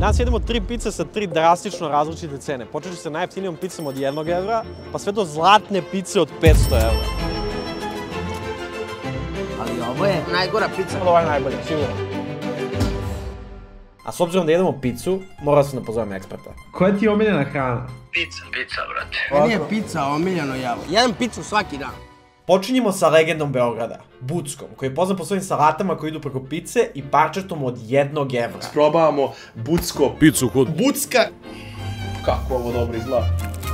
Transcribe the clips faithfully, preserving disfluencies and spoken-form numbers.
Danas jedemo tri pice sa tri drastično različite cene. Počeši sa najjeftinijom picom od jednog evra, pa sve do zlatne pice od petsto evra. Ali ovo je najgora pica. Ovo je najbolja, sigurno. A s obzirom da jedemo picu, morao sam da pozovem eksperta. Koja ti je omiljena hrana? Pizza, pizza, brate. Meni je pizza omiljeno javo. Jedem picu svaki dan. Počinjemo sa legendom Beograda, Buckom, koji je poznat po svojim salatama koji idu preko pice i parčetom od jednog evra. Sprobavamo Bucko. Picu hud. Bucka. Kako ovo dobro izgleda.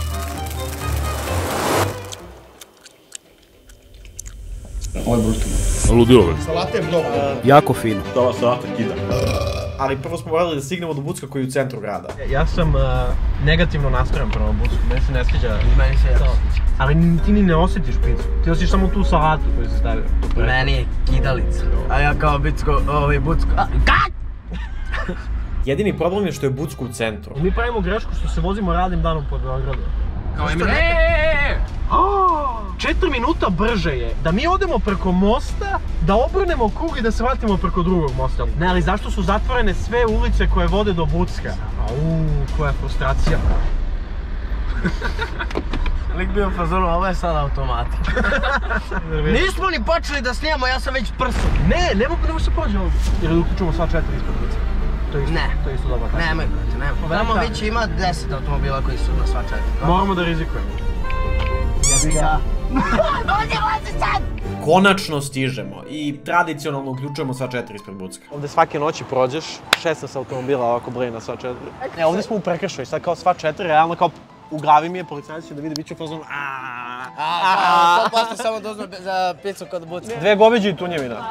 Ovo je brutalno. Ludilo već. Salata je mnogo. Jako fino. Ova salata kida. Ali prvo smo morali da stignemo do Bucka koji je u centru grada. Ja sam negativno nastrojen prema Bucku, meni se ne sviđa. Meni se jako sviđa. Ali ti ni ne osjetiš picu, ti osjetiš samo tu salatu koju se stavio. Meni je kidalica. A ja kao Bucko, ovaj Bucko... Kak? Jedini problem je što je Bucko u centru. Mi pravimo grešku što se vozimo radnim danom po Beogradu. Kao Što ne? Četiri minuta brže je da mi odemo preko mosta, da obrnemo krug i da se vratimo preko drugog mosta. Ne, ali zašto su zatvorene sve ulice koje vode do Bucka? Auuu, koja frustracija. Lik bio u fazonu, ovo je sad automatik. Nismo ni počeli da snijamo, ja sam već prso. Ne, nemo se prođe ovdje. Jer uključujemo sva četiri ispod ulice. To je isto, Ne. to je isto dobro tako. Nemoj, brate, nemoj. Tamo već ima deset automobila koji su na sva četiri. Moramo da rizikujemo. Jebi ga. Konačno stižemo i tradicionalno uključujemo sva četiri ispred Bucka. Ovde svake noći prođeš, šesnaest automobila ovako broji na sva četiri. Ne, ovde smo u prekršaju, sad kao sva četiri, realno kao u glavi mi je policajac će da vidi, bit ću u fazonu aaaa. A, sto posto samo da uzme za picu kod Bucka. Dve goveđe i tunjevina.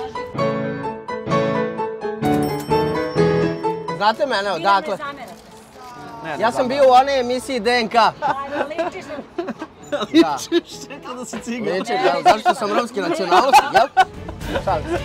Znate mene, odakle? Ja sam bio u onoj emisiji D N K. Ličiš se. Ličiš, čekaj da si cigan. Ličim, jel? Zašto sam romski nacionalnosti, jel? Šalim se.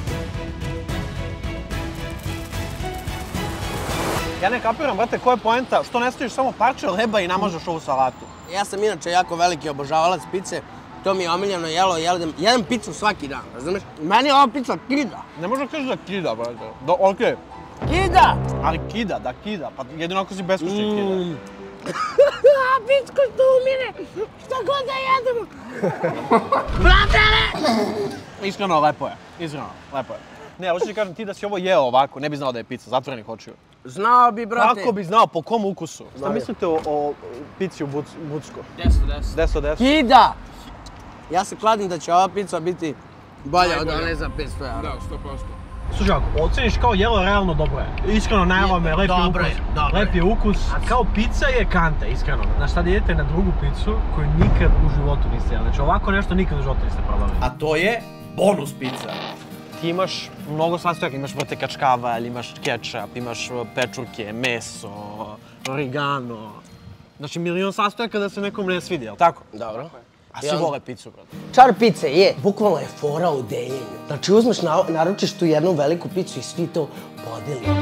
Ja ne kapiram, brate, koja je poenta, što ne stojiš samo parče leba i namažeš ovu salatu? Ja sam inače jako veliki obožavalac pice. To mi je omiljeno jelo, jedem, jedem picu svaki dan, razumiješ? Meni je ova pica kida. Ne možeš da kažeš da kida, brate. Da, okej. Kida! Ali kida, da kida, pa jedino ako si beskućnik kida. A, picko što umire, šta god da jedemo. Bratele! Iskreno, lepo je. Iskreno, lepo je. Ne, hoću ti kažem, ti da si ovo jeo ovako, ne bi znao da je pizza, zatvorenih očiju. Znao bi, brate. Kako bi znao, po kom ukusu? Šta mislite o, o pici u Buc, Bucku? Deso, deso. Deso, deso. Kida! Ja se kladim da će ova pizza biti bolja od one za petsto evra. Da, sto posto. Slušaj, ako oceniš kao jelo, realno dobro je. Iskreno, najava me, lep je Dobro ukus. je, dobro je. Lep je ukus. A kao pizza je kanta, iskreno. Znaš, sad idete na drugu picu koju nikad u životu niste jeli. Znači, ovako nešto nikad u životu niste probali. A to je bonus pizza. Ti imaš mnogo sastojaka, imaš brate kačkavalj, imaš kečap, imaš pečurke, meso, origano. Znači, milion sastojaka da se nekom ne svidi, jel tako? Dobro. A svi vole picu, brate. Čar pice je, bukvalno je fora u deljenju. Znači uzmeš, naručiš tu jednu veliku picu i svi to podeli.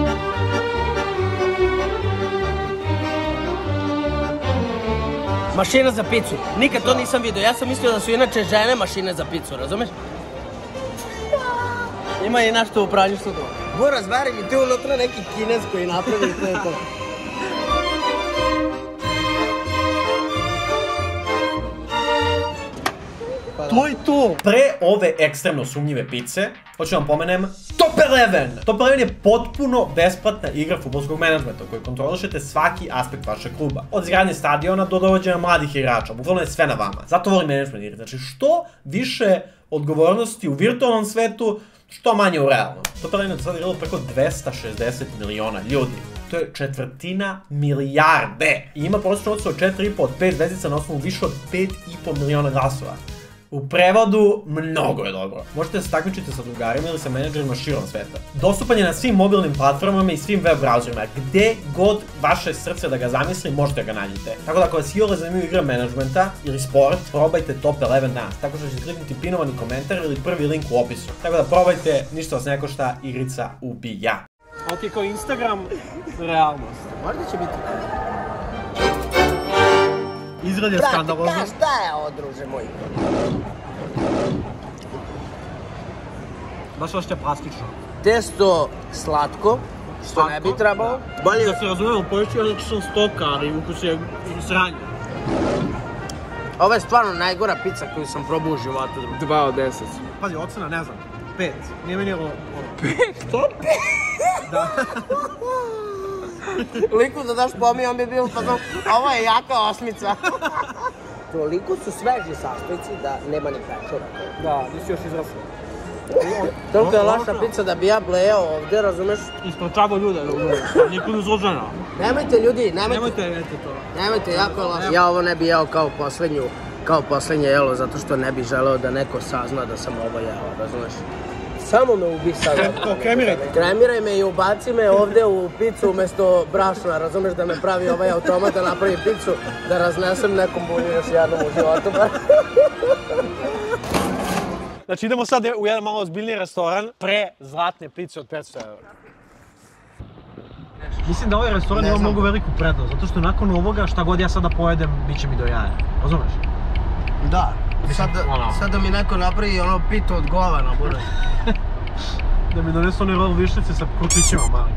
Mašina za picu. Nikad to nisam vidio. Ja sam mislio da su inače žene mašine za picu, razumeš? Ima i nešto u pranju što to. Buraz, veri mi, tu unutra neki Kinez koji napravi sve to. To je to! Pre ove ekstremno sumnjive pice, hoću vam pomenem Top Eleven! Top Eleven je potpuno besplatna igra fudbalskog menadžmenta u kojoj kontrolišete svaki aspekt vašeg kluba. Od izgradnje stadiona do dovođenja mladih igrača, bukvalno je sve na vama. Zato volim menadžment igre. Znači, što više odgovornosti u virtualnom svetu, što manje u realnom. Top Eleven je do sada igralo preko dvesta šezdeset miliona ljudi. To je četvrtina milijarde! I ima prosječnu ocenu od četiri i po od pet zvezdica na osnovu više od pet i po miliona glasova. U prevodu, mnogo je dobro. Možete da se takmičite sa drugarima ili sa menadžerima širom sveta. Dostupan je na svim mobilnim platformama i svim web browserima. Gde god vaše srce da ga zamisli, možete ga nađete. Tako da ako vas iole zanimaju igre menadžmenta ili sport, probajte Top Eleven danas. Tako što ćete kliknuti pinovani komentar ili prvi link u opisu. Tako da probajte, ništa vas ne košta, igrica ubija. Ok, kao Instagram, realnost. Možda će biti. Izgled je skandalozno. Brate, šta je ovo, druže moj? Baš ošće plastično. Testo slatko, što ne bi trebalo. Bolje Da se razumemo, poješću je sam stoka, ali ukus je sranje. Ovo je stvarno najgora pizza koju sam probao u životu. Dva od deset. Pazi, ocena, ne znam, pet. Nije meni ovo... Što? Da. Liku da daš pomi, on bi bio pa znam, ovo je jaka osmica. Toliko su sveži sastojci da nema ni pečura. Da, nisi još izrasao. Toliko je loša pizza da bi ja blejao ovdje, razumeš? Ispračavao ljude, niko ne zložena. Nemojte ljudi, nemojte. Nemojte, nemojte to. Nemojte, jako je loše. Ja ovo ne bi jeo kao poslednju, kao poslednje jelo, zato što ne bi želeo da neko sazna da sam ovo jeo, razumeš? Samo me ubi sada. To, kremirajte. Kremiraj me i ubaci me ovdje u picu umjesto brašna, razumeš da me pravi ovaj automat da napravi picu, da raznesem nekom bulju još jednom u životu. Znači idemo sad u jedan malo ozbiljniji restoran pre zlatne pice od petsto evra. Mislim da ovaj restoran ima mnogo veliku prednost, zato što nakon ovoga šta god ja sada pojedem, bit će mi do jaja. Razumeš? Da, sad, sad da mi neko napravi ono pitu od govana, bude. Da mi donesu one rol višnice sa kručićima malim.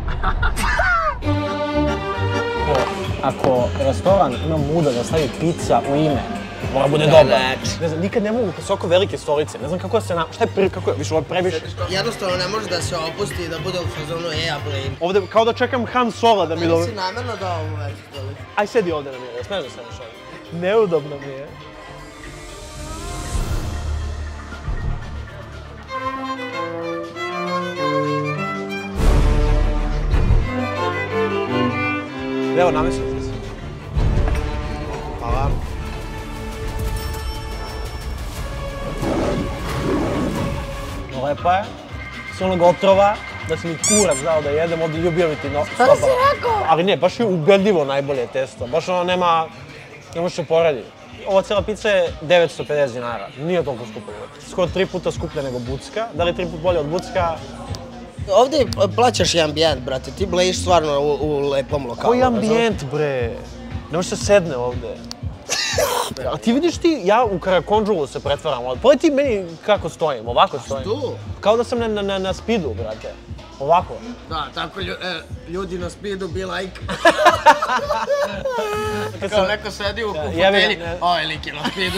Ako restoran ima muda da stavi pizza u ime, mora bude dobra. Ne znam, nikad ne mogu visoko velike stolice, ne znam kako se na... Šta je prvi, kako je, više, ovo je previše. Jednostavno ne može da se opusti i da bude u fazonu e, ja blame. Ovdje, kao da čekam Han Sola da mi dobro... Ne si namjerno dao ovu veću stolicu. Aj, sedi ovdje na mire, smiješ da sediš ovdje. Neudobno mi je. Evo, namestite se. Hvala. Lepa je, silnog otrova, da si mi kurac dao da jedem, ovdje ljubio bi ti no... Šta si rekao? Ali ne, baš je ubedljivo najbolje testo, baš ono nema... ne može se porediti. Ova cijela pizza je devetsto pedeset dinara, nije toliko skupa. Skoro tri puta skuplja nego Bucka, da li je tri puta bolje od Bucka? Ovdje plaćaš i ambijent, brate, ti blejiš stvarno u, u lepom lokalu. Koji ambijent, bre? Ne može se sedne ovdje. A ti vidiš ti, ja u Karakondžulu se pretvaram ovdje. Pogledaj ti meni kako stojim, ovako stojim. Tu? Kao da sam na, na, na speedu, brate. Ovako. Da, tako lju, e, ljudi na speedu be like. Kao neko sedi u hoteli, ovaj lik je na speedu.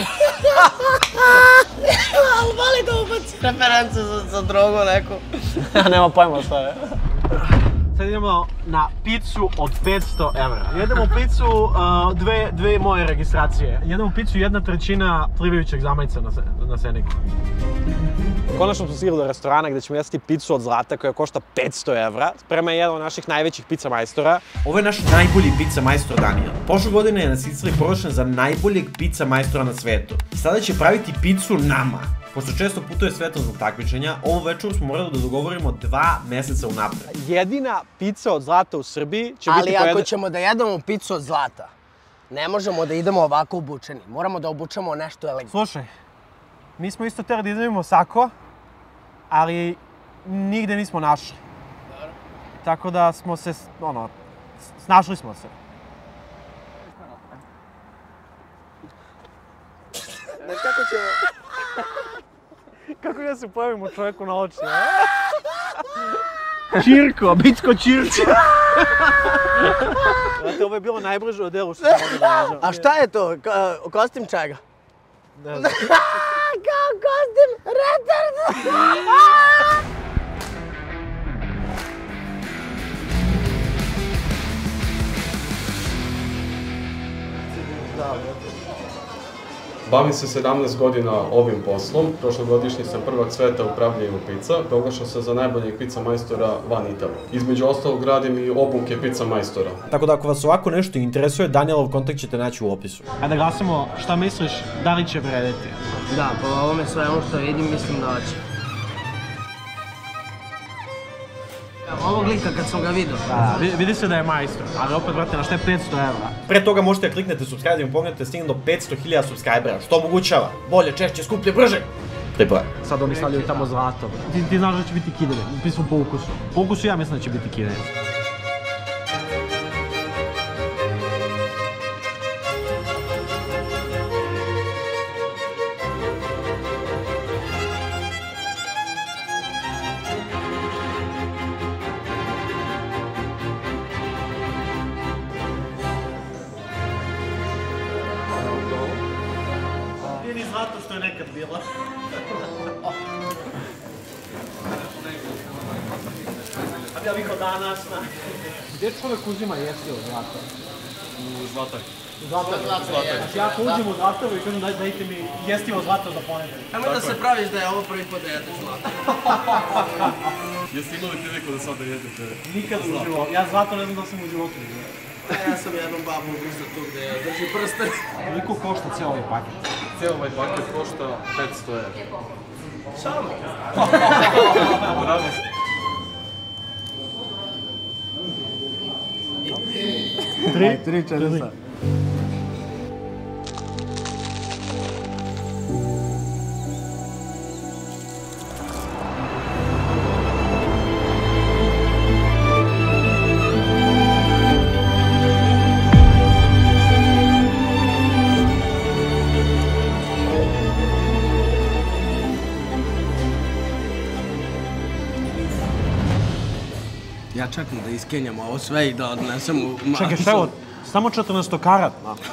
Ali voli da ubaci reference za, za drogu neku. Nema pojma šta je. Sad idemo na picu od petsto evra. Jedemo picu, uh, dve, dve moje registracije. Jedemo picu jedna trećina plivajućeg zamajca na, se, na Seniku. Konačno smo stigli do restorana gdje ćemo jesti picu od zlata koja košta petsto evra. Sprema je jedan od naših najvećih pizza majstora. Ovo je naš najbolji pizza majstor Daniel. Prošle godine je na Siciliji proglašen za najboljeg pizza majstora na svetu. I sada će praviti picu nama. Pošto često putuje svetom zbog takmičenja, ovu večeru smo morali da dogovorimo dva meseca unapred. Jedina pizza od zlata u Srbiji će Ali biti ako pojede... ćemo da jedemo picu od zlata, ne možemo da idemo ovako obučeni. Moramo da obučemo nešto elegantno. Slušaj, mi smo isto tera da idemo sako, ali nigde nismo našli. Tako da smo se, ono, snašli smo se. Znaš kako ćemo... Kako ja se pojavim u čovjeku na oči, a? Čirko, bitko Čirko! Znate, ovo je bilo najbliže od delu što sam ovdje događao. A šta je to? Ka, kostim čega? Ne znam. Kao kostim retard! Bavim se sedamnaest godina ovim poslom. Prošlogodišnji sam prvak sveta u pravljenju pizza. Proglašao se za najboljeg pizza majstora van Italije. Između ostalog radim i obuke pizza majstora. Tako da ako vas ovako nešto interesuje, Danielov kontakt ćete naći u opisu. Ajde da glasimo, šta misliš, da li će vrediti? Da, po ovome sve ono što vidim, mislim da će. Ovog lika kad sam ga vidio. Da, vidi se da je majstor, ali opet, brate, na šta je petsto evra? Pre toga možete da kliknete subscribe i pomognete da stigne do petsto hiljada subscribera, što omogućava bolje, češće, skuplje, brže. Triple. Sad oni stavljaju tamo zlato. Ti, ti znaš da će biti kidanje, pismo po ukusu. Po ukusu ja mislim da će biti kidanje. je nekad bila. A bi ja bih od danas na... Gdje čovjek uzima jesti od zlata? U Zlatak. Zlatar, znači ja ako uđem u Zlataru i kažem dajte mi jestivo zlato za ponedelj. Nemoj da se praviš da je ovo prvi put da jedeš zlato. Jeste imali priliku da sada jedete? Nikad u životu, ja zlato ne znam da sam u životu vidio. Ja sam jednom babu ubišao tu gde drži prste. Koliko košta cijel ovaj paket? Cijel ovaj paket košta petsto evra. Samo. Radi se. Tri? Tri, četiri. Ja čekam da iskenjam ovo sve i da odnesem u masu. Čekaj, šta je ovo? Samo četrnaesto karat?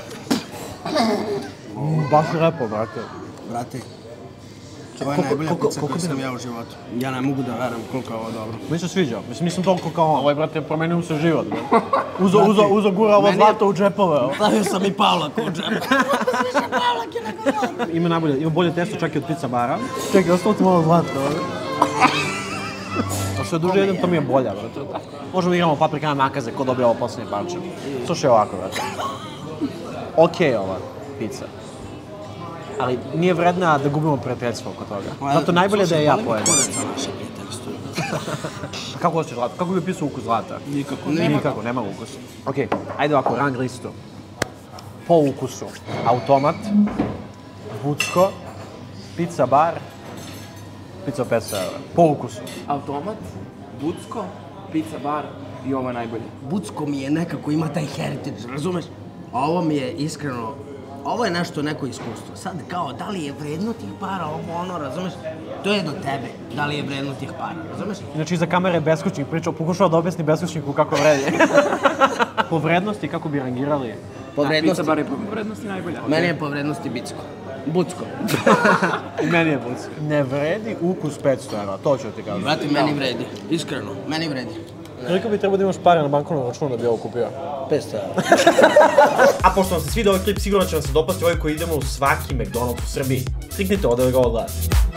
Baš lepo, brate. Brate, ovo je najbolja pizza koju sam ja u životu. Ja ne mogu da verujem koliko je ovo dobro. Mi se sviđa, mislim nisam toliko kao on. Ovaj, brate, promenio mu se život, brate. Uzo, uzo, uzo gura ovo zlato u džepove. Stavio sam i Pavlaka u džep. Više Pavlak je nego zlato. Ima najbolje, ima bolje testo čak i od pizza bara. Čekaj, ostalo ti malo zlato, ovdje. To što je duže jedem, to mi je bolja, brate. Možemo da igramo paprikane nakaze ko dobije ovo posljednje parče. Slušaj ovako, brate. Okej je ova pizza. Ali nije vredna da gubimo prijateljstvo oko toga. Zato najbolje da je ja pojedem. Kako hoćeš zlato? Kako bi opisao ukus zlata? Nikako. Nikako, nema ukus. Okej, ajde ovako, rang listu. Po ukusu. Automat, Bucko, pizza bar, pizza od petsto evra. Po ukusu. Automat, Bucko, pizza bar i ovo je najbolje. Bucko mi je nekako ima taj heritage, razumeš? A ovo mi je iskreno, ovo je nešto, neko iskustvo. Sad kao, da li je vredno tih para, ovo ono, razumeš? To je do tebe, da li je vredno tih para, razumeš? Inače, iza kamere je beskućnik pričao, pokušao da objasni beskućniku kako vredi. Po vrednosti, kako bi rangirali? Po vrednosti? Pizza bar je po vrednosti najbolja. Meni je po vrednosti Bicko. Bucko. I meni je Bucko. Ne vredi ukus petsto evra, to ću ti kažem. Brate, meni vredi, iskreno, meni vredi. Koliko bi trebao da imaš pare na bankovnom računu da bi ovo kupio? petsto evra. A pošto vam se svidio ovaj klip, sigurno će vam se dopasti ovaj koji idemo u svaki McDonald's u Srbiji. Kliknite ovdje da ga odgledate.